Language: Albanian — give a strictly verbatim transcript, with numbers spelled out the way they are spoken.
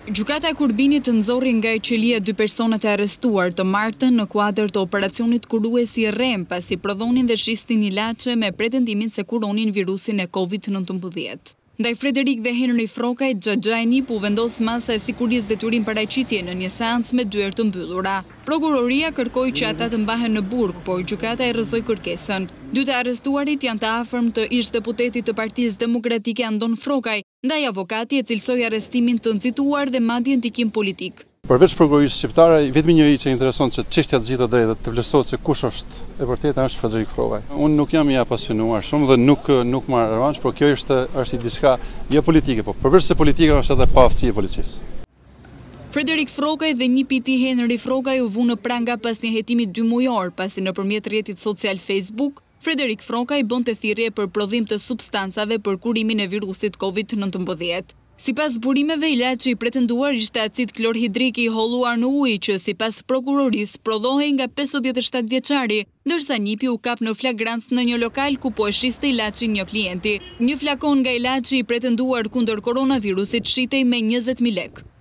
Gjykata e Kurbinit nxorri nga qelia dy personat e arrestuar të martën në kuadër të operacionit kuruesi rrem pasi prodhonin dhe shistin ilaçe me pretendimin se kuronin virusin e COVID nëntëmbëdhjetë. Ndaj Frederik dhe Henri Frrokaj, xhaxha e nipi u vendos masa e sigurisë detyrim paraqitje në një seancë me dyert të mbyllura. Prokuroria kërkoi që ata të mbahen në burg, por gjykata e rrëzoi kërkesën. Dy të arrestuarit janë të afërm të ish-deputetit të Partisë Demokratike Anton Frrokaj, ndaj Avokati e cilësoi arrestimin të nxituar dhe madje ndikim politik. Përveç prokurorisë shqiptare, vetëm njëri që intereson se çështja të gjitha drejtat të vlerësohet se kush është e vërteta është Frederik Frrokaj. Unë nuk jam i apasionuar shumë dhe nuk nuk marr revansh, por kjo është është diçka jo politike, po përveç se politika është edhe paaftësi e policisë. Frederik Frrokaj dhe nipi i tij Henri Frrokaj u vunë në pranga pas një hetimi dy mujor, pasi nëpërmjet rrjetit social Facebook, Frederik Frrokaj bënte thirrje për prodhim të substancave për kurimin e virusit COVID nëntëmbëdhjetë. Sipas burimeve, ilaçi i pretenduar ishte acid klorhidrik i holluar në ujë që sipas prokurorisë prodhohej nga pesëdhjetë e shtatë vjeçari, ndërsa nipi u kap në flagrancë në një lokal ku po e shiste ilaçin një klienti. Një flakon nga ilaçi i pretenduar kundër koronavirusit shitej me njëzet mijë lekë.